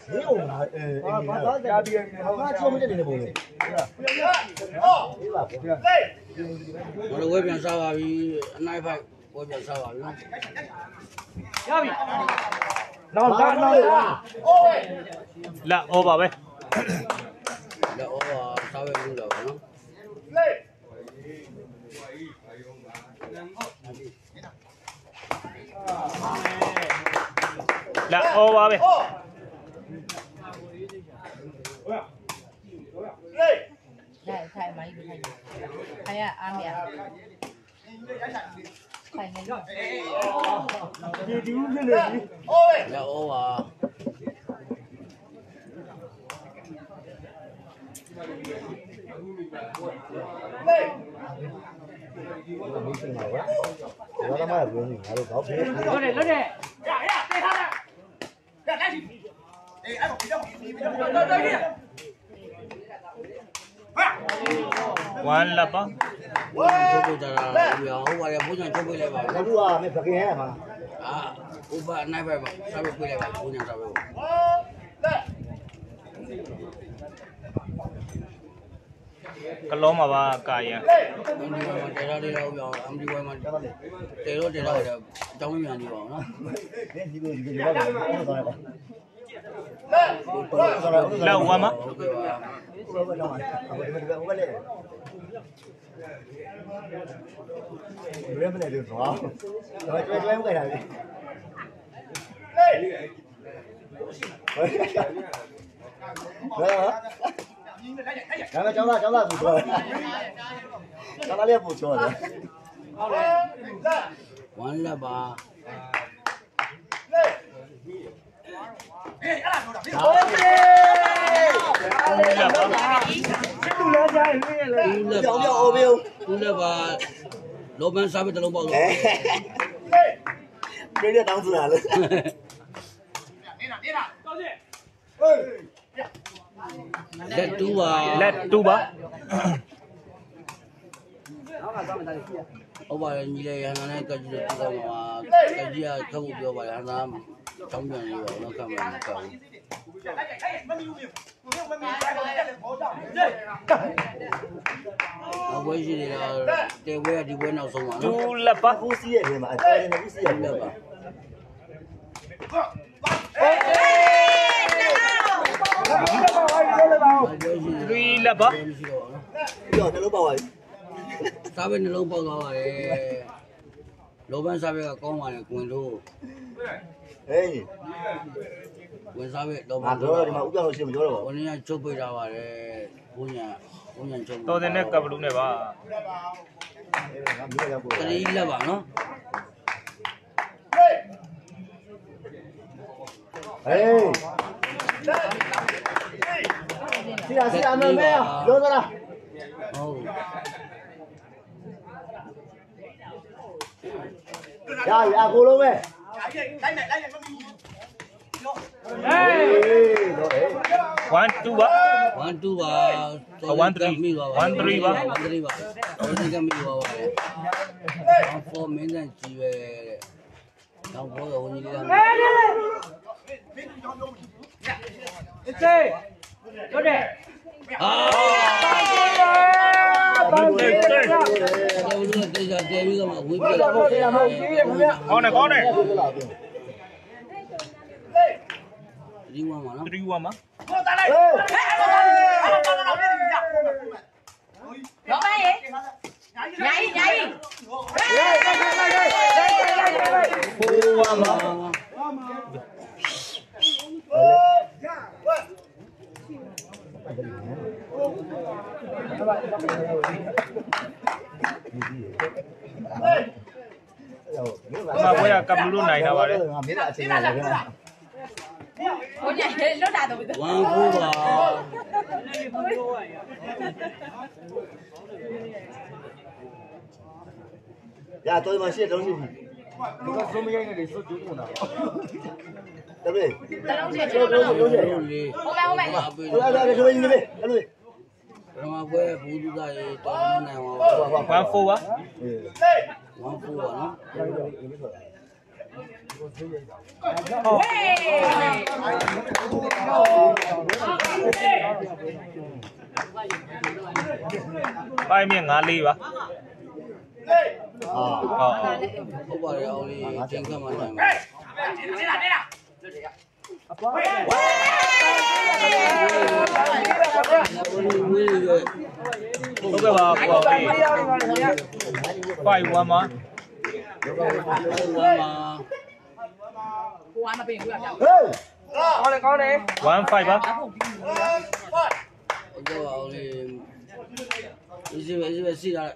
没有嘛，加边，那做不这里的不会。 我的外边沙发比那一块外边沙发比。 加边。 là ô vào đây là ô sao về cũng được nó là ô vào đây thay máy thay à ăn mẹ thay ngay là ô à 我他妈也不用你，还是搞别的。 落地，呀，对他的，来去， 完了吧 chỗ bây giờ là biểu gọi là bố nhận chỗ bây giờ bảo 我录啊，没拍给嘛。 à bố vợ nay về bảo sao về bây giờ bảo bố nhận sao về cái lỗ mà ba cài à ông đi qua mà chạy ra đi đâu biểu ông đi qua mà chạy đâu là trong cái nhà đi bảo nó là qua mà Người bên này được rõ. Rồi cho em cái này. Đấy hả? Cháu là phụ trợ. Cháu là liên phụ trợ rồi. quán là bà tu là bà lỗ ban sao bây giờ lỗ bao rồi Bây giờ đang ra rồi. let tu ba ông bảo như đây hắn này cái gì đó mà cái gì không biết bảo hắn làm trong nhà nhiều nó cầm nó cầm với gì là tiêu với đi với nào xong mà chú là ba Phú sĩ thì mà ai nó Phú sĩ là bà Three là ba Giờ nó bao rồi. sao bên lỗ bao rồi lỗ ban sao bây giờ con ngoài quyền thu Ê, quyền sao bây lỗ à ban rồi thì mà cũng cho nó xem rồi. con này chụp bây giờ vào đấy con nhà chụp tôi thế này cặp đúng này ba cái đi là bảo nó Ê. Xin ăn mẹ mẹ, đưa ra nào. Rồi, à cô luôn mẹ. one two ba one two ba one three ba one three ba ini kami bawa ya four minutes jiwa yang bawa ini dia 落地， con này đi qua mà nó three qua mà đó ba gì nhảy four qua mà mà bây giờ cầm luôn này nào vào đấy ủa nhảy nó đạt được one two ba Ya, tôi mà xe đâu gì. Tôi có số mấy anh này để số chú nào. Đâu đi. đâu gì đi hôm nay Đây số mấy đi. Đâu đi. Mà quê phụ tu đây toàn này mà one four á one two ba nó Hey! ပိုင်မြင့်5လေးပါဟုတ်ပါတယ်အောင်လေးတင်ကမှနိုင်ပါဟုတ်ကဲ့ပါပေါ့လေ5-1ပါကိုကမပင်ကိုရပြောင်းဟေး 1-5ပါဟုတ်ကဲ့ပါအောင်လေးဒီပဲစီတာ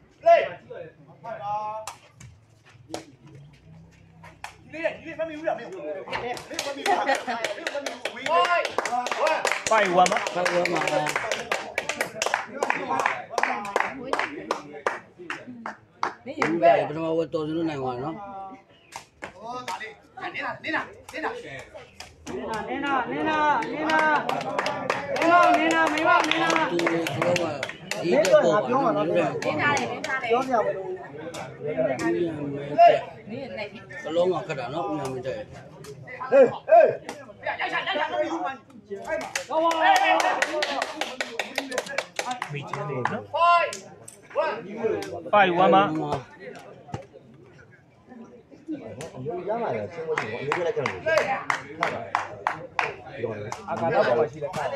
5-1ပါဆောက်ရမှာနေရဒီပြီပဲပဲပထမဝတ်တော်စလို့နိုင်ပါနော် သူကတော့ဒီကတော့ပြောမှာနော်နင်းထားတယ်ပြောပြပါလို့ဒီနင်းနေပြီကလုံးကခက်တာနော်ဦးရမင်းတဲ့ဟေးဟေးမိချင်းလေးနော်5-1ပါလူရမှာလေချင်းဝချင်းအမျိုးလိုက်ကြတယ်အာကာတော့ပါရှိတယ်ခါ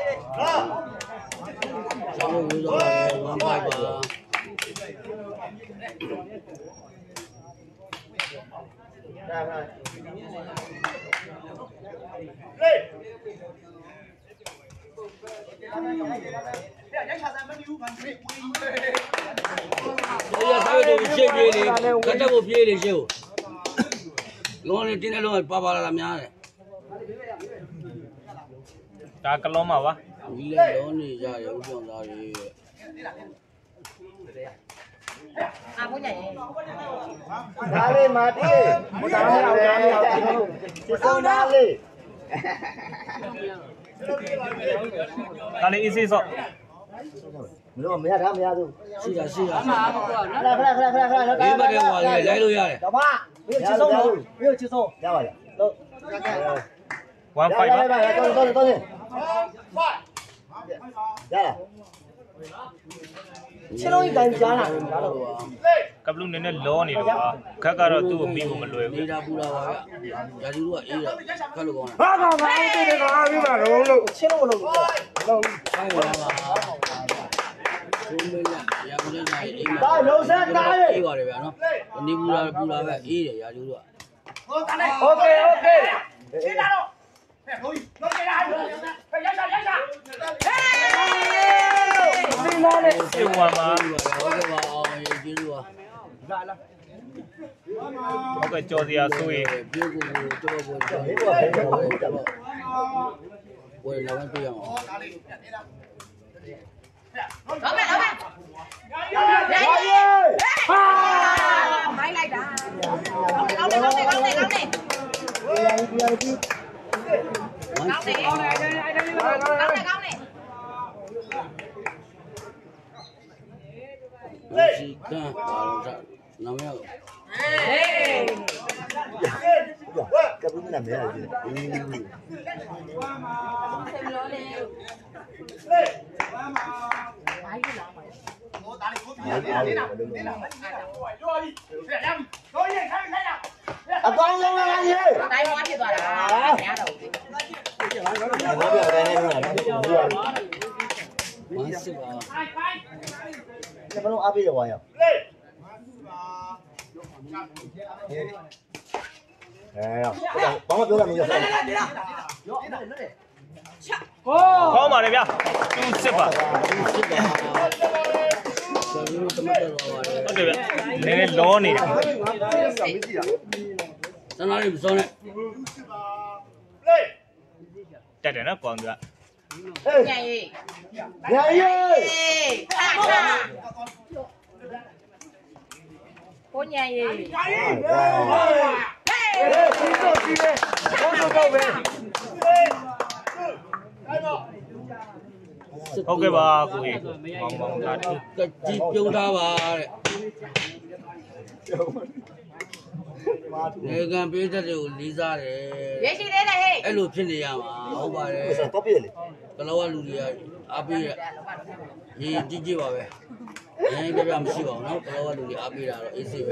ဆောင်းလို့ဝေးတော့1-5ပါဒါပါ我要稍微都ပြေးပြေးလေးကတက်ဖို့ပြေးလေးရှေ့ကိုလုံးလေးတင်းတဲ့လုံးကပါပါလာများတယ်ဒါကလုံးပါပါဒီလေလုံးနေကြရဦးကြောင့်သားတွေအာဘုညာရေဒါလေးမာတီးဘုရားမအောင်ဒါလေးအောင်စစ်စုံသားလေးဒါလေး easy ဆော့မလို့မရတာမရဘူးရှိတာရှိတာအာဟုတ်ကောနော်ခဏခဏခဏခဏဒီဘက်ကဟိုလိုက်လို့ရတယ်တော့ပါမင်းချစ်ဆုံးလို့မင်းချစ်ဆုံးရပါလားလို့ 1-5ပါရတော့ရ ချင်းလုံးတိုင်းကြားလာတယ်ကြားတော့ကပလူနည်းနည်းလောနေတော့ပါခက်ကတော့သူ့ကိုမိဖို့မလွယ်နေဘူးတာပူတာပါဗျရာဒီတို့ကအေးတော့ခက်လို့ကောင်းတာဟာကောင်ငါ့ကိုတိတ်ကောင်ပြီးပါတော့လို့ချင်းလုံးလို့လို့ဆိုင်ပါပါဘုံမင်းရဘူးလည်းနိုင်အိမ်မှာဒါလုံးဆက်တားရဲ့အေးပါတယ်ဗျာနော်နေပူတာပဲအေးတယ်ရာဒီတို့ကโอเคโอเค 1-1ပါဟုတ်ကဲ့ပါအောင်ရေးကြည့်လို့ပါဟုတ်ကဲ့ကြော်စရာဆိုရင်ပြေကိုတော့ဘောဒီကဘယ်လိုလဲတော့ဝယ်လာပြရအောင်တော့မယ်တော့မယ်ဟာမိုင်းလိုက်တာကောင်းတယ်ကောင်းတယ်ကောင်းတယ်ကောင်းတယ်ကောင်းတယ်ကောင်းတယ်စီကန်ပါတော့နာမည်ကပူးနာမည်ရတယ် အကောင်းဆုံးလားကြီးတိုင်းဝါဖြစ်သွားတာမရတော့ဘူးဘာပြောတယ်လဲနော်မစစ်ပါဒီဘလုံးအပေးရပါရောဘာမှပြောတာမရဘူးကောင်းပါလေဗျာ2-6ပါစစ်ပါဆောင်းလို့တမတ်တော့ပါတယ်ဟုတ်တယ်ဗျနည်းနည်းလောနေတယ်တနာလေးမစောနဲ့တက်တယ်နော်ကောင်းသူကညရေးညာရေးကိုညရေးဟုတ်ကဲ့ပါကိုကြီးမောင်မောင်တာတူကကြီးပြုံးထားပါတဲ့နေကံပေးတဲ့တွေကိုလေးစားတယ်ရေရှိသေးတယ်ဟဲ့အဲ့လိုဖြစ်နေရမှာဟုတ်ပါတယ်တော့ပြည့်လေကလောကလူတွေကအားပေးရရေးကြည့်ကြည့်ပါပဲပြပြမရှိပါဘူးနော်ဘလောကလူတွေအားပေးတာတော့အေးစေးပဲ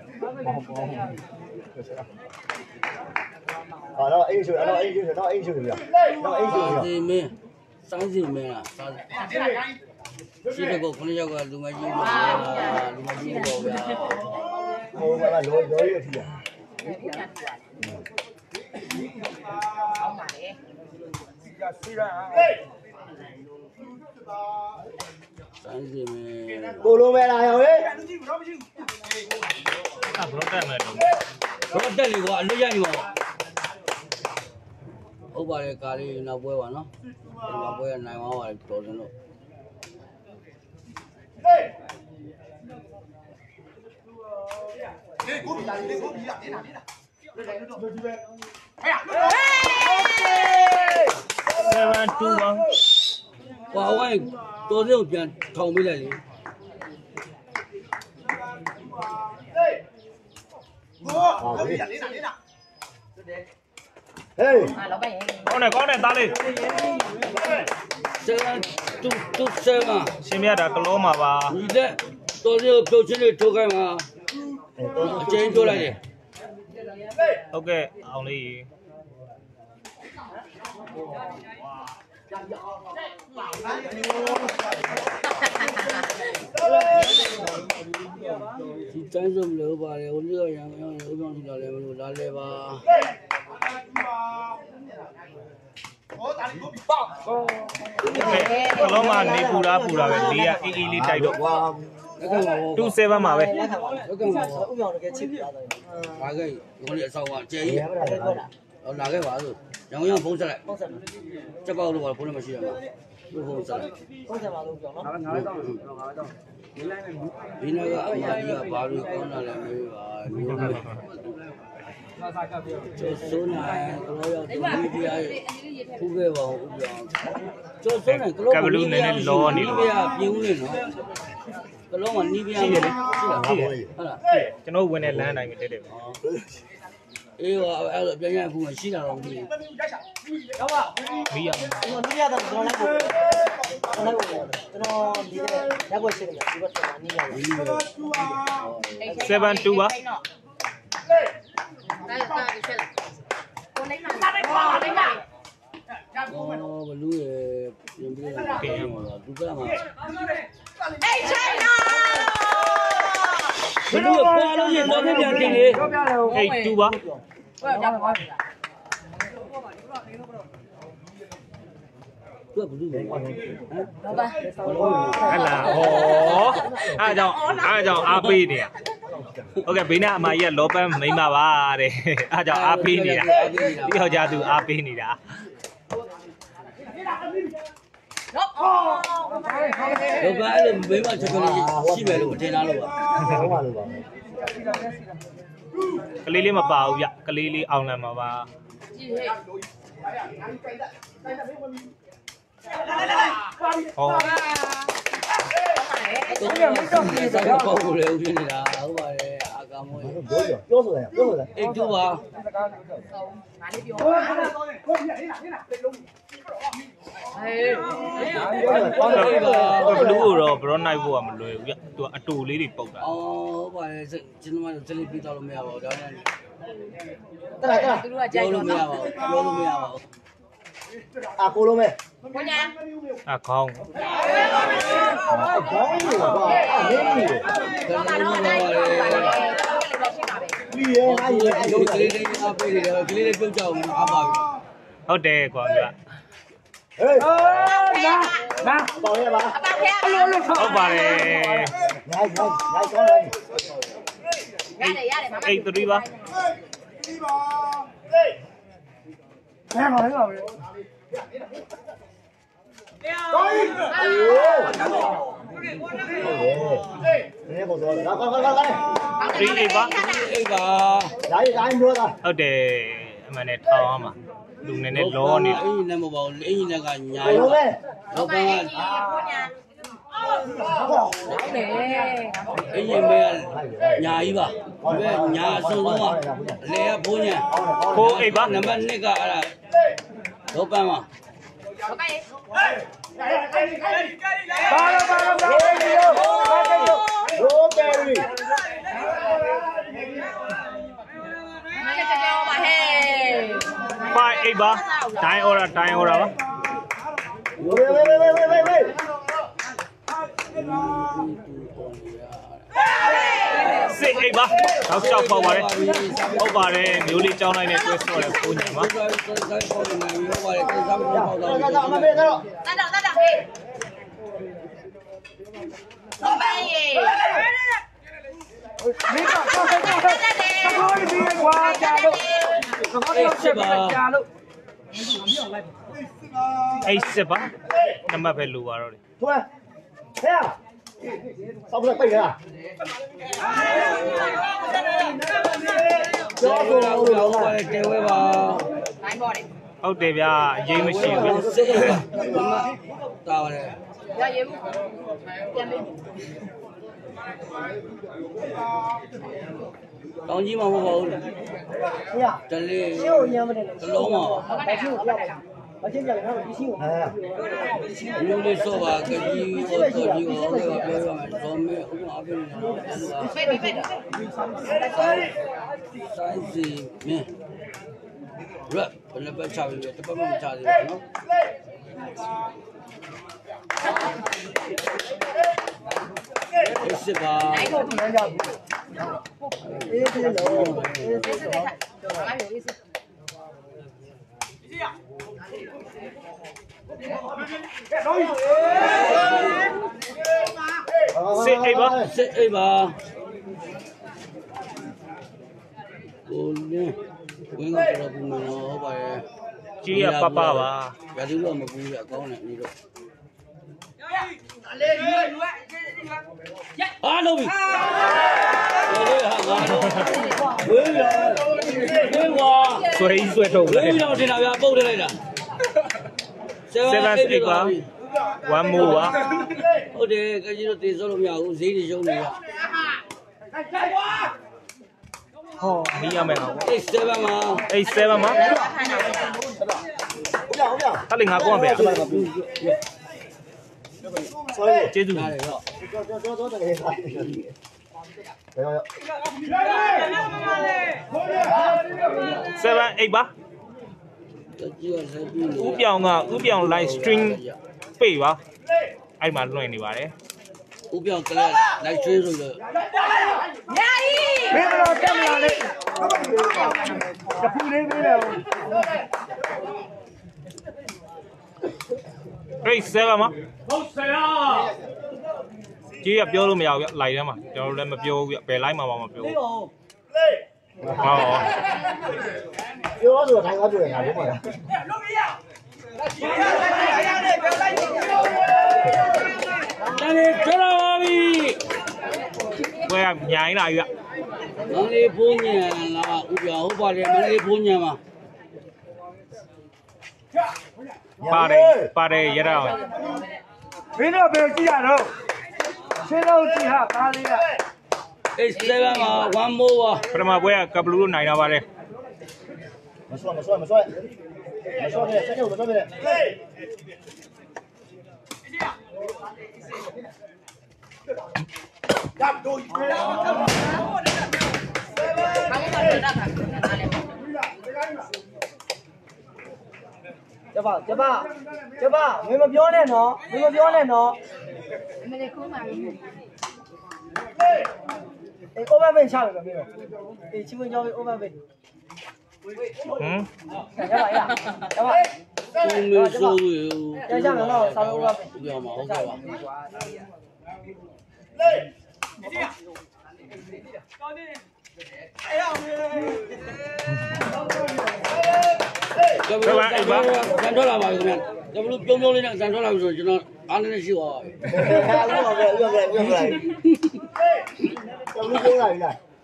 တော့အိမ်ဆိုတော့အိမ်ဆိုတော့အိမ်ဆိုပြတော့အိမ်ဆိုပြဒီမင်းစိုင်းစီမင်းလားရှိတဲ့ကော9ယောက်ကလူမကြီးလို့လူမကြီးတော့ဗျာဟိုကလောရောရထီးရစိုင်းစီမင်းကိုလုံးမဲလာရောဟေးဘလော့တက်မယ်တော့တော့တက်လေကွာအလွတ်ရနေပါဟုတ်ပါတယ်ကားလေးနောက်ပွဲပါနော်ဒီမှာပွဲနိုင်သွားပါတယ်တော်စင်လို့ 7-2 ကွာဝိုင်းတော်စင်ကိုပြန်ထောင်ပေးလိုက်လေဟေးကောင်းတယ်သားလေး 7-2-7 ရှင်မြတ်တာကလောမှာပါဒီတဲ့တော်စင်ကိုပြုတ်ချင်းတွေထုတ်ခိုင်းမှာအကျဉ်းပြောလိုက်တယ်ဟုတ်ကဲ့အောင်လေးဒီတိုင်းစုံလို့ပါတယ်ဟိုနေ့ကရံရောင်းဥပ္ပံထီလာလဲမလို့လာလဲပါကလောမှာနေပူတာပဲလေးကအေးအေးလေးတိုက်တော့ဝါလက်ကမှာ 27မှာပဲလက်ကမှာဥပ္ပံတကယ်ချစ်ပြရတယ်လာခဲ့ဒီနေ့အဆောင်ကကျဲကြီးဟောလာခဲ့ပါဆိုရောင်းရောင်းဖုန်းဆက်လိုက်ချက်ပေါက်လို့ပါဖုန်းလည်းမရှိရမှာသူ့ဖုန်းဆက်လိုက်ဒီနေ့ကအမကြီးကဘာလို့ကောင်းတာလဲမေးပါမျိုးပဲကျော်စိုးနိုင်ကလောရောက်ဒီဒီအားဖူးခဲ့ပါဦးဥပ္ပံကျော်စိုးနိုင်ကလောပြင်းဦးလေနော်ကလောကနီးပြားရှိတယ်ဟုတ်လားကျွန်တော်ဝင်တဲ့လမ်းတိုင်းပဲတက်တယ်အေးဟောအဲ့လိုပြန်ရဖူးမရှိတာတော့မသိဘူးမီးရကျွန်တော်တို့ရတော့ကျွန်တော်လည်းကျွန်တော်ဒီရက်ွက်ရှိတယ်ဒီဘက်မှာနီးရတယ် 7-2ပါအော်ဘလူးရဲ့ပြင်ပြတာပြင်မှာဒုက္ခမှာ Hey China ဘလူးကပွားလို့ရင်တော့ပြန်တင်လေ 8-2ပါသူကဘလူးပဲဟမ်ဟဲ့လားဟောအားကြောင့်အားပေးနေရဟုတ်ကဲ့ဘေးနာအမကြီးကလောပန်းမိမပါတဲ့အားကြောင့်အားပေးနေတာဒီယောက်ျားသူအားပေးနေတာ Nope. တော့ဘာအဲ့လိုမိမချက်ချက်လေးရှိမယ်လို့မထင်တာလို့ပါဟောပါလို့ပါကလေးလေးမပါဘူးဗျကလေးလေးအောင်လန်မှာပါဟောတော့ပြန်မတော့ဘူးစကားပေါ့လေဦးပြနေတာဟုတ်ပါတယ်အာကာမိုးပြောဆိုတယ်အိတ်တူပါဘလူးကိုတော့ဘရော့နိုင်ဖို့ကမလွယ်ဘူးဗျသူကအတူလေးတွေပုတ်တာအော်ဟုတ်ပါတယ်ကျွန်တော်ကစလိပြီးတော့လို့မရပါဘူးဒါနဲ့သူတို့ကကြိုက်ပြောတော့လို့မရပါဘူးပြောလို့မရပါဘူးအာကိုလုံးမဲကိုညာခေါင်းဘောင်းလို့ပါအေးကြီးဒါလည်းမရပါဘူးပြီးရဲ့အားရအယုံကလေးလေးအားပေးနေတယ်ကလေးလေးပြုတ်ကြအောင်အားပါပြီဟုတ်တယ်ကွာဗျဟေးနာပေါင်ရပါအပါဖေးအလိုလိုဟုတ်ပါတယ်နိုင်ကောင်းလိုက်ရတယ်မမ 8-3ပါနေကိုတော့ကောင်း 3-8ပါအိတ်ပါတိုင်းပြောတာဟုတ်တယ်အမှန်နဲ့ထောင်းအောင်ပါလူနည်းနည်းလောနေအင်းနဲ့မပေါ့အင်းနဲ့ကညာကိုရောလုံးမဲတော့ကကိုညာဟုတ်တယ်အင်းမဲညာကြီးပါဒီကညာဆုံးဆုံးကလေဘိုးညာခိုး8ပါနံပါတ်2ကအဲ့ဒါတော့ပန်းပါဟုတ်ကဲ့ပါ 5-8 ပါတိုင်းအော်တာပါ喂， 6-8ပါနောက်6ပေါက်ပါတယ်ဟုတ်ပါတယ်မျိုးလေးကြောင်းလိုက်နဲ့တွဲဆော့တယ်ကိုညာပါဟုတ်ပါတယ်咱们没得了。 站长，嘿。老板耶。 没搞错，他可以比我家路，什么都是家路。 8-6ပါနံပါတ်ပဲလိုပါတော့လေ出来，谁呀？上不来背人啊？不要说了，我聊了。 တဲဝဲပါတိုင်းပေါ်တယ်ဟုတ်တယ်ဗျာအရေးမရှိဘူးစစ်ပါတာပါတယ်ရရဘူးပြန်မေးတောင်းကြီးမှာမဟုတ်ပါဘူး哎呀， တလေး新我烟不得了， တလုံးပါ白新我不要，我今天看我比新我。 哎， မျိုးလေးစောပါကကြီးဟောတော်ကြီးဟောပြောရမယ်ဇော်မဲဥပမာအပြင်နေတာဖေးဖေးဆိုင်စီမင်းရက်ဘယ်လိုပဲချပြီးတပတ်မှမချသေးဘူးနော်စစ်ပါတိုင်းပေါ်ပြန်ကြဘူး哎，这个楼， ဖေးစစ်တဲ့ခါအားရရေးစစ် 6-8ပါစစ်အိပ်ပါကိုလင်းဝင်းကတော့ဘူးမနော်ဟုတ်ပါရဲ့ကြီးရပပပါရာသီတော့မကူရအကောင်းနဲ့နေတော့အားလုံးပြီဝေးရဝေးဝါဆွဲကြီးဆွဲထုတ်ဝေးလေပြီးတော့တင်တာဗျာပုတ်ထလိုက်တာ 7-8ပါ1 more ပါဟုတ်တယ်ကကြီးတို့တေစောလို့မရဘူးဈေးတွေရှုံးနေရဟောမီးရမယ်ဟာ 7မှာ 8-7ပါ不要不要， ဟာလေငါကောင်းပဲ所以ကျေးဇူးရတယ်တော့走这个也可以。不要要。 7-8ပါကကြီးကဆက်ပြီးနေဥပြောင် line string ပေပါအဲ့မှာလွှင့်နေပါတယ်ဥပြောင်းကလေးလိုက်ချွေးဆိုတော့ညာကြီး没有了，干不了嘞。这铺的没了。 8-7ပါဟုတ်ဆရာကြီးရပြောလို့မရဘူးဗျလိုက်ထဲမှာကျွန်တော်တို့လည်းမပြောဘူးဗျဘယ်လိုက်မှာမပြောဘူးဟော有我这个看我这个看不嘛的。 တန်လေးထွက်လာပါပြီဝဲကညာင်းလာပြီဗျမန္တလေးဘုံညံလားဥပြောင်းဟုတ်ပါလေမန္တလေးဘုံညံမှာပါတယ်ရရအောင်没那边几家头，现在几下打的了。 7မှာ1 more ပါပထမပွဲကကပလူလို့နိုင်တာပါတယ်没说没说没说，没说的，这就没说的。 这把，没么表嘞喏，没么表嘞喏。 မနေ့ခုမှလို့哎，500下了没有？哎，请问交给500。 ဟမ်要吧， ဘုံမျိုးဆိုးရ要下面了，300。 ဥပြောင်းမှာဟုတ်ကဲ့ပါ ကဘလူဇန်ထွက်လာပါပြီခင်ဗျကဘလူပြုံးပြုံးလေးနဲ့ဇန်ထွက်လာပြီဆိုကျွန်တော်အားနဲ့ရှိသွားပါပြီ不要，怎么丢了？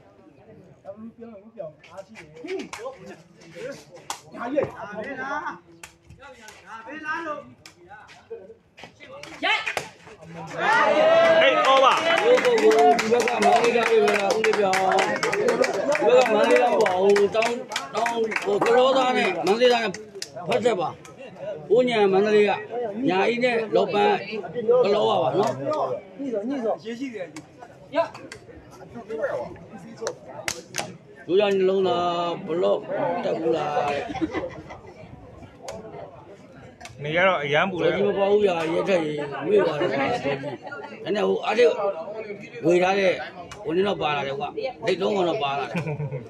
8 over ဒီဘက်ကမန္တလေးကပြေးလာဦးလေးပြောင်းဒီဘက်ကမန္တလေးကပေါ့ဟိုတောင်းဟိုကလောသားနဲ့မန္တလေးသားနဲ့ဖတ်ချက်ပါဦးညာမန္တလေးကညာကြီးနဲ့လောပန်းကလောပါနော်逆手， 学习的。 လူရနှလုံးသားဘလော့တက်ဘူးလားနေရတော့အရန်ပူဒီတယ်မပေါ့ဘူးရာရက်ထက်ရေဝေ့သွားတယ်ကွာအဲ့နဲ့ဟိုအားလေးဝေထားတဲ့ဟိုနည်းတော့ပါလာတယ်ကွာဒိတ်လုံးကတော့ပါလာတယ်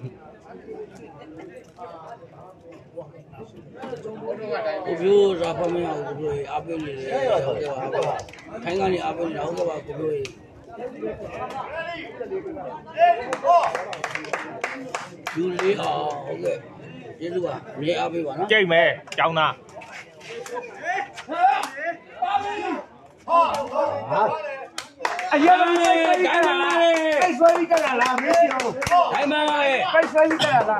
ကိုပြိုးရာဖမင်းအောင်ကိုပြိုးအားပေးနေတယ်ဟုတ်ကဲ့ပါခိုင်းကနေအားပေးနေတာဟုတ်ကဲ့ပါကိုပြိုးယူလေးအောင်ဟုတ်ကဲ့ကျေးဇူးပါမြေအားပေးပါနော်ကြိတ်မယ်ကျောင်းသားအရင်ကကိုက်ဆွဲပြီးကြတာလားမင်းစီအောင်ထိုင်ပါလေကိုက်ဆွဲပြီးကြတာလား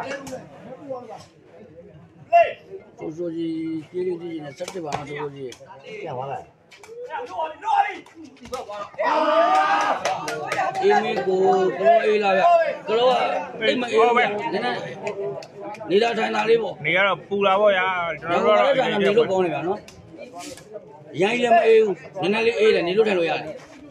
ဆိုဆိုကြီးကျေးဇူးကြီးနဲ့ဆက်ပါအောင်ဆိုဆိုကြီးပြန်သွားလိုက်အေးမင်းကိုကလောအေးလာဗျကလောကအိမ်မအေးပဲနည်းနည်းနေတာထိုင်တာလေးပေါ့နေရတော့ပူလာပေါ့ဗျာကျွန်ကျွန်တော်တော်တို့တို့တော့ကနေလို့ကောင်းနေဗျာနော်ရိုင်းလည်းမအေးဘူးနည်းနည်းလေးအေးတယ်နေလို့ထိုင်လို့ရတယ်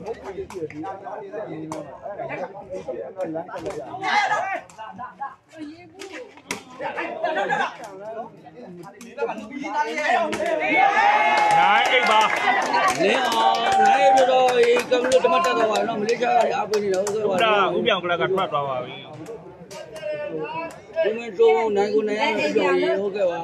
နိုင်အိတ်ပါလင်းအောင်နိုင်ပြတော့အေးကံလို့တမတ်တက်တော့ပါနော်မလေးရှားကအားပေးနေတော့ဟုတ်ကဲ့ပါဒါဥပြောင်ကလကထွက်သွားပါပြီဒီမင်းတို့နိုင်ကိုနိုင်ရအောင်ပြောရင်ဟုတ်ကဲ့ပါ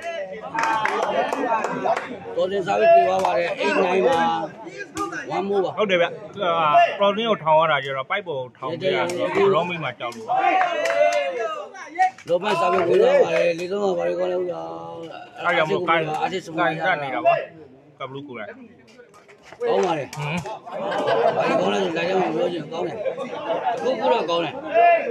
တော်တင်စားပြီးပြေးသွားပါတယ်အိတ်နိုင်ပါဝမ်းမိုးပါဟုတ်တယ်ဗျပရိုတင်းကိုထောင်ရတာကျတော့ပိုက်ပေါ်ထောင်ပြရတော့ရောမိမှာကြောက်လို့လောဘစားပြီးဝင်လာပါတယ်လေတော့ပါလေကောင်းလို့ရောအားရမို့ကိုင်းအားစစ်စမကိုင်းရနေတာပါကဘလူးကိုလိုက်ကောင်းပါလေဟမ်ဘာကောင်းလဲဆိုလည်းလည်းပြောချင်ကောင်းတယ်အခုကတော့ကောင်းတယ်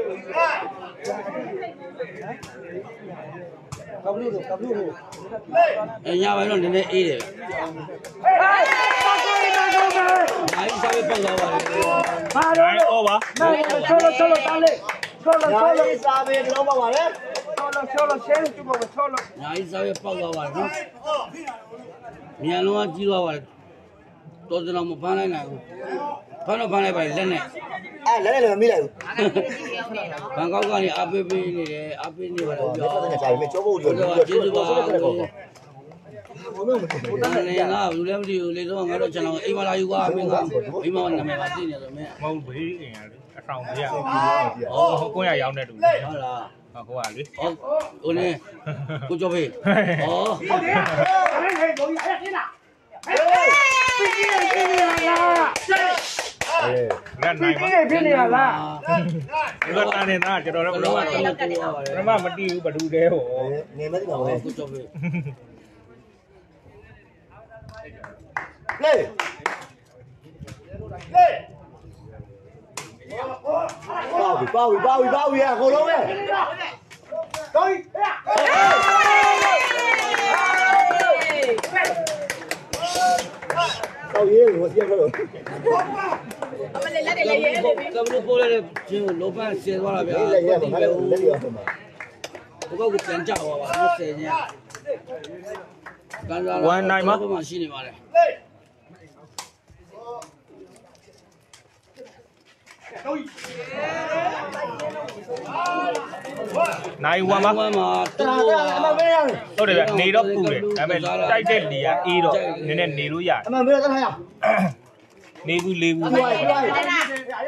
ကဘလူးတို့ညပိုင်းတော့နည်းနည်းအေးတယ်ဟေးပါကိုင်းပါကိုင်းအားစားပြီးပတ်သွားပါတယ်ဘာနိုင်လို့အော်ပါဆောလို့တားလေဆောလို့ညာလေးစားပေးတော့ပါပါလေဆောလို့ရှဲလို့ကျမဆောလို့ညာကြီးစားပြီးပတ်သွားပါတယ်နော်မြန်လုံးကကြီးသွားပါတယ်တော်စတော်မဖမ်းလိုက်နိုင်ဘူးဖမ်းတော့ဖမ်းလိုက်ပါလက်နဲ့အဲ့လည်းလည်းမမိလိုက်ဘူးဘန်ကောက်ကနေအားပေးပေးနေတယ်အားပေးနေပါတယ်ပြောတော့ကြာပြီကြောဖို့လို့ကျေးဇူးပါဘုံတော့မဘုန်းလည်းငါဘူးလည်းမသိဘူးလေတော့ငါတို့ကျွန်တော်အိမ်မလာယူပါမင်းကအိမ်မနာမည်ပါသိနေတယ်မင်းမဟုတ်ဘေးအင်ရလေအဆောင်ကြီးရဟောကိုရရောက်နေတူဟုတ်လားဟိုကလေဟောဦးနေကိုကျော်ဖေးဟောဟုတ်တယ်ဟေးကိုကြီးအဲ့ဒါဟေးပြင်းရလားလက်နိုင်ပါပြင်းရလားဒီကတန်းနေတာကျွန်တော်လည်းဘလောယ်ကတော့တမတူပါပါလေဘယ်မှမတီးဘူးဘဒူတဲဟောနေမသိပါဘူးကိုကျော်ဖေးလေပါပြီအကုန်လုံးပဲကိုကြီးတော့ရေးကိုစီးရလို့အမလေးလက်တွေလေးရဲနေပြီကဘလို့ပိုးလိုက်တဲ့ချင်းကိုလောပန်းဆယ်သွားတာဗျာလက်ရပါလက်လက်ရပါမှာဘုကောက်ကပြန်ကြောက်သွားပါဘူးဆယ်ညကန်လာမှာရှိနေပါတယ်နိုင်ဝမ်းပါဝမ်းမှာတူတာလို့အမမေးရဟုတ်တယ်ဗျနေတော့ပူတယ်ဒါပေမဲ့တိုက်တဲ့လီကအေးတော့နည်းနည်းနေလို့ရတယ်အမမေးတော့ထားရနေဘူးလေးဘူးဟုတ်ပါပြီနိုင်ဟေးဘာ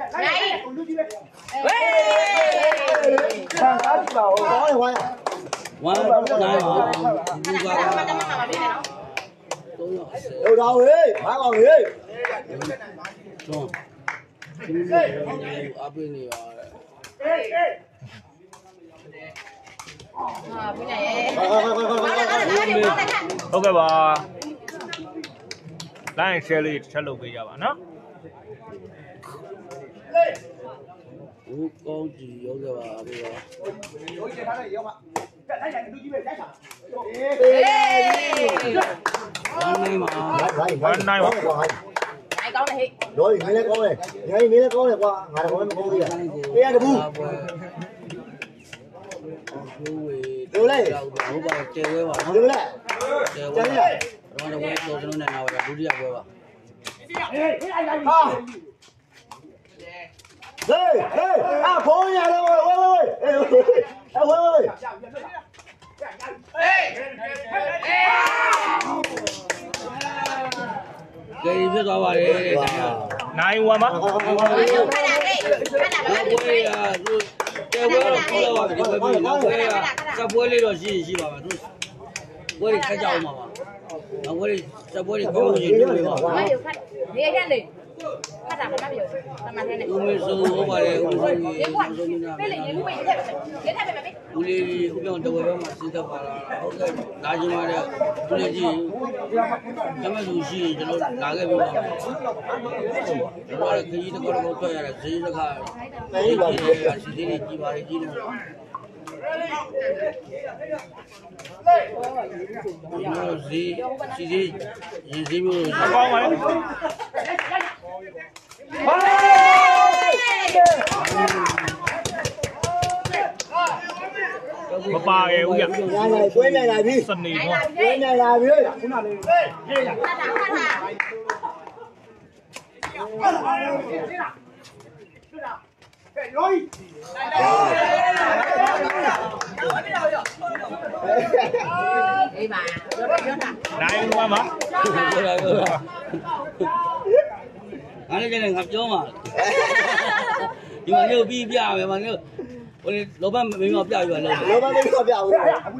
သာကြည့်ပါဦးဟောဝိုင်းဝမ်းနိုင်ပါဘူကာမတမမှာမပြင်းနဲ့နော်တော့တို့တော်ဟေးဘာကောင်ဟေးတော့ဒီအပင်းနေပါတယ်ဟာပြင်းနဲ့ရဲဟုတ်ကဲ့ပါလိုင်း share လေးချက်လုပ်ပေးကြပါနော်ဦးကောင်းကြည့်ရောက်ကြပါပြီပါရိုးချထားတဲ့ရောက်ပါတက်လိုက်တယ်လူကြီးပဲရိုက်တာဝမ်းနိုင်ပါဝိုင်းနိုင်ပါနိုင်ကောင်းတယ်ဟဲ့တော့မင်းလည်းကောင်းတယ်ညနေမင်းလည်းကောင်းတယ်ကွာငါတော့မကောင်းသေးရပေးရတဘူးဟုတ်ပါကျေဝဲပါနော်ဒီလက်ကျေဝဲပါတော့ဝဲတော့ကျွန်တော်နိုင်ပါပါဒုတိယပွဲပါဟေးဟေးလိုက်လိုက်ဟာ啊，朋友了，喂，哎，喂， 给别抓吧嘞， နိုင်ဝမ်းမ喂呀，这我了不了吧？这我那我呀，这玻璃了洗吧嘛，都玻璃开胶嘛嘛，那玻璃这玻璃搞不进对吧？ 你看嘞，看啥嘛有，干嘛呢？ 我们收我把嘞，我们收你那。我哩我讲这个嘛，是的话啦，我个拿起嘛的，不能去，咱们东西就拿个嘛，就拿来可以的搞了搞出来了，自己的看，自己的自己的鸡巴的鸡呢。 မပါရဲ့ဦးရကွေးမြိုင်လာပြီစနေတော့ကွေးမြိုင်လာပြီခုနလေးအေးပါပြောတာနိုင်ဝမ်းမ俺那个人还表嘛，你们有比表没嘛？你我的老板没有表原来。 老板没有表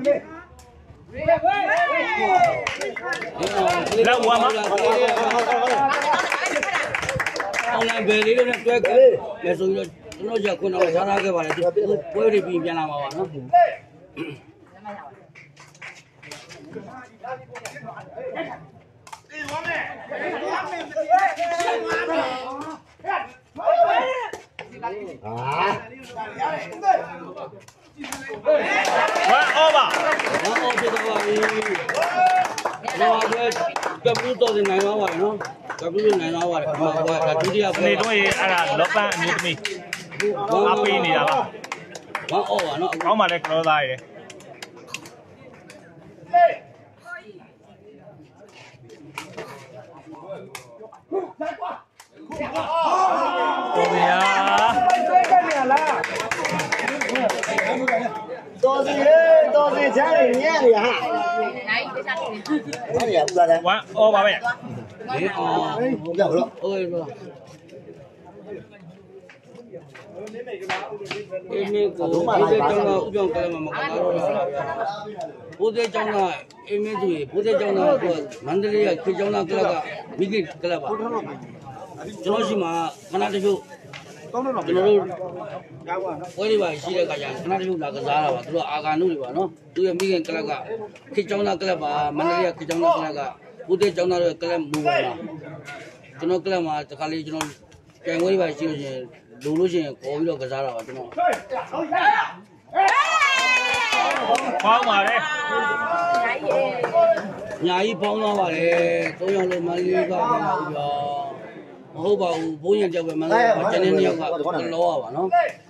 လက်ဝမ်းမအောင်လိုက်ပဲလေးလို့နဲ့တွဲခဲ့လဲဆိုပြီးတော့ကျွန်တော်ကခုနကစားထားခဲ့ပါလေဒီပွဲတွေပြီးပြန်လာမှာပါနော်ဝမ်းအောပါအော်ဖြစ်သွားပါပြီတော့ကဘလူတော်နေနိုင်ပါပါနော်ကဘလူနိုင်ပါပါတယ်ဒီမှာကဒုတိယစပွဲနေတော့ရေအဲ့ဒါလောပန်းအမျိုးသမီးအားပေးနေတာပါဘာအော်ပါနော်ကောင်းပါလေကလောသားရေတော်ဗျာတော်စီချမ်းနေညံ့နေဟာနိုင်တခြားနေဘာရဘူးလားဝမ်းအောပါပဲဒီအော်ဟုတ်ကဲ့ဘလို့โอ้ยบ่เอ้นี่ก็ဘုရားကျောင်းကဥပြောင်းကလည်းမကလာတော့လားဘုရားကျောင်းကအိမ်မင်းသူဘုရားကျောင်းကမန္တလေးကခေကျောင်းကကလကမိကိကလပါကျွန်တော်ရှိမှာခဏတချို့ကျွန်တော်တို့ပွဲတွေပါရှိတဲ့ခါကျခဏတချို့လာကစားတာပါသူတို့အာဂန်တို့တွေပါနော်သူရဲ့မိခင်ကလကခေကျောင်းကကလပါမန္တလေးကခေကျောင်းကကလကဘုရားကျောင်းသားတို့ကလမူပါလားကျွန်တော်ကလမှာတခါလေးကျွန်တော်ကြံဝဲပါရှိလို့ရှင်လုံလို့ရှိရင်ခေါ်ပြီးတော့ကစားတာပါကျွန်တော်ပေါင်းပါလေညာကြီးပေါင်းသွားပါလေ၃ယောက်လုံးမန္တလေးကပြန်လာပြီရောမဟုတ်ပါဘူးဘိုးရင်ကြောက်ပဲမန္တလေးကကျန်တဲ့၂ယောက်ကလောရပါနော်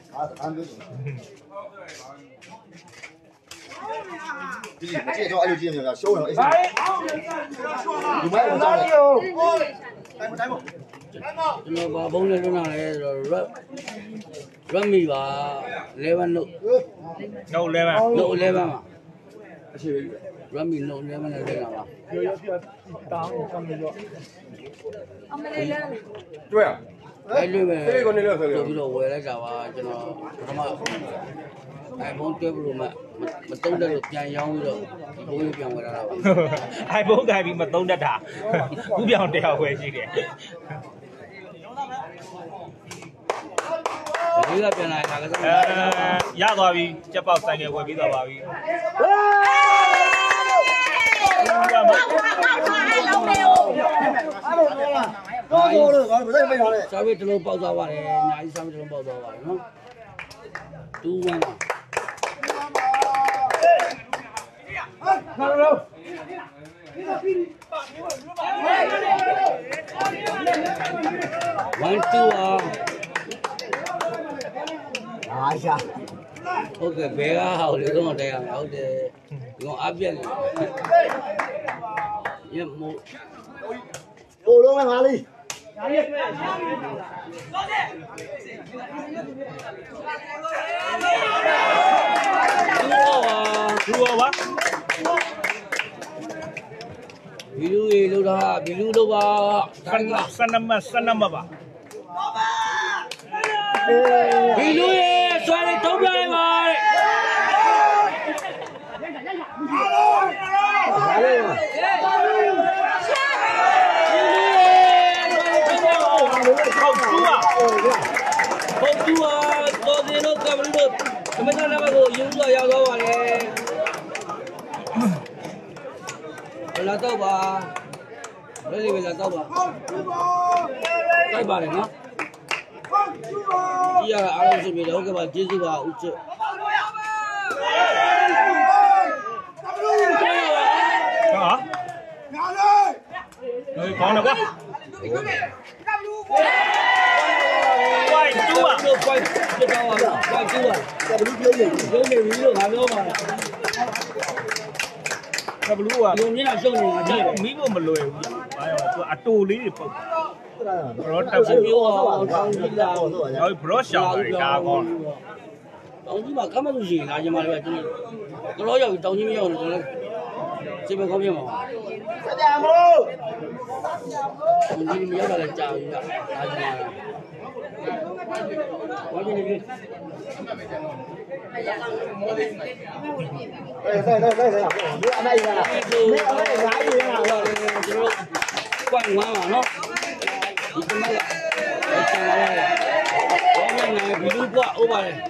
ဒီကျေတော့အဲ့လိုကြည့်နေကြရှုံးတော့အေးဒီမဲ့တော့ကြောက်တယ်ကျွန်တော်ဘာဘုံနဲ့လွတ်လာလဲဆိုတော့ rap မီပါ11လို့နှုတ်လဲပါလို့11ပါအခြေပဲ rap မီလို့11နဲ့လွတ်လာပါတွေ့ရအဲ့လွတ်ပဲဒီကိုနေလို့ဆိုပြီးပြီးတော့ဝယ်လိုက်တာပါကျွန်တော်ပထမအဲ့ဘုံတွဲပြီးလို့မတုံးတယ်လို့ပြန်ရောင်းပြီးတော့ဘုံလေးပြန်ဝယ်လာတာပါအိုင်ဖုန်းကြိုင်ပြီးမသုံးတတ်တာခုပြောင်းတယောက်ပဲရှိတယ်ဒီကပြန်လာတာကစားရသွားပြီကြက်ပေါက်ဆိုင်ငယ်ဝယ်ပြီးသွားပါပြီလုံးနေဦးတော့ဘာလို့မသိမထားလဲစားပြီးတလုံးပေါက်သွားပါတယ်ညာကြီးစားပြီးတလုံးပေါက်သွားပါတယ်နော်2-1ပါ 1-2 အားရှာဟုတ်ကဲ့ဘယ်ကဟောလေတော့တက်ရမယ်ဟုတ်တယ်ဒီကောင်အပြက်နေရမို့ဟိုလုံးကငါလေးလူရောပါဘီလူရေလို့တာဘီလူလို့ပါ 12မှတ်ပါဘီလူရေဆွဲလိုက်ထုံးပြလိုက်ပါတဲ့ဟုတ်သူอ่ะဟုတ်သူဟာတော်စင်တို့ကဘလူတို့သမဏနာမကိုယူလို့ရောက်တော့ပါလေလာတော့ပါလေးလေးလာတော့ပါတိုက်ပါလေနော်ဒီရအားလုံးစုပြီလေဟုတ်ကဲ့ပါကျေးဇူးပါဦးကျွတ်ဟာဟေးကောင်းတယ်ကွာဝိုင်းတူอ่ะတို့ဖိုက်ပြတော့ပါဖိုက်တူပါကဘလူပြုံးနေရုံးနေပြီလို့ငါပြောပါလားကဘလူးอ่ะရုံမျက်နှာရှုံနေမှာကြည့်တယ်မီးဖို့မလွယ်ဘူးဘာရောသူအတူလေးတွေပုတ်တာဘရော့တက်ဖို့ပြောအောင်တောင်းကြည့်လာဟောတော့ရဟောဘရော့ရှောင်းတာဒါကောင်းတောင်းကြည့်ပါကမ်းမလို့ရှိရင်လာကြမှာလေကျွန်တော်ရောက်ပြီးတောင်းကြည့်မရောက်တော့လည်းစေမကောင်းပြမှာပါစကြမလို့ဒီမရောက်တာလည်းကြာပြီလားလာကြမှာဝါကျင်နေပြီဆိုင်ဒီအမိုင်ကမင်းအမိုင်ငါးရင်းကကျွန်တော်ကွန့်ဝမ်းပါနော်ဒီကမကဆန်လာတယ်ဘာမှမနိုင်ဘီလူကွာဥပါလေ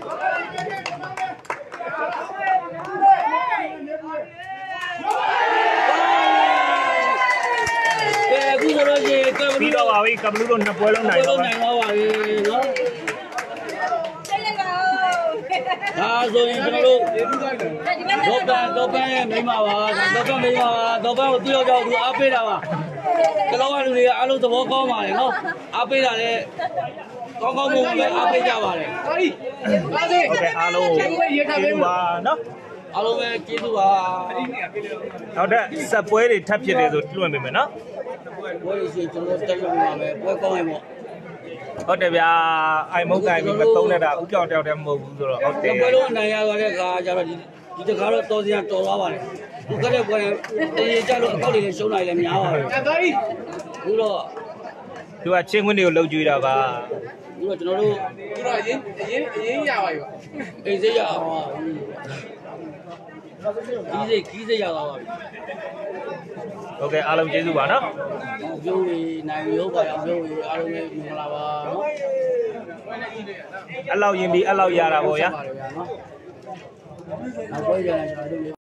အခုဆိုတော့ရေကဘလူပြီးတော့ပါပြီကဘလူးတို့နှစ်ပွဲလုံးနိုင်တော့နိုင်တော့ပါပြီနော် ဒါဆိုရင်ကျွန်တော်တို့တော့ပန်းရဲ့မိမပါတော့ပန်းမိမပါတော့ပန်းကိုတိရောက်ကြသူအားပေးတာပါကလောကလူတွေကအားလုံးသဘောကောင်းပါလေနော်အားပေးတာလည်းကောင်းကောင်းမွန်မွန်ပဲအားပေးကြပါလေဟုတ်ကဲ့အားလုံးကျေးဇူးပါနော်အားလုံးပဲကျေးဇူးပါနောက်တဲ့ဆက်ပွဲတွေထပ်ဖြစ်တယ်ဆိုလွှင့်ပေးမယ်နော်ဘွဲလို့ရှိရင်ကျွန်တော်တက်လို့ပါပဲဘွဲကောင်းရင်ပေါ့ဟုတ်တယ်ဗျာအိုင်မုတ်ကိုင်ပြီးမသုံးတဲ့တာဥကြောင်တယောက်တည်းမဟုတ်ဘူးဆိုတော့ဟုတ်တယ်ဘွဲလို့နိုင်ရသွားတဲ့အခါကျတော့ဒီတခါတော့တော်စရာတော်သွားပါလေဒီကတဲ့ဘွဲတေးကြလို့အကောက်တွေလည်းရှုံးနိုင်လည်းများပါပဲအခုတော့သူကချင်းခွင်းတွေကိုလှုပ်ကြွေးတာပါဒီတော့ကျွန်တော်တို့အရင်ရပါပြီအိမ်စိတ်ရအောင်ပါကြီးစိတ်ရသွားပါပြီဟုတ်ကဲ့အားလုံးကျေးဇူးပါနော်ပြုံးနေနိုင်ရုပ်ပါအောင်ပြုံးနေအားလုံးလည်းမင်္ဂလာပါနော်အဲ့လောက်ရင်ပြီးအဲ့လောက်ရတာပေါ့ဗျာနော်နောက်ပွဲကြရင်ကျွန်တော်တို့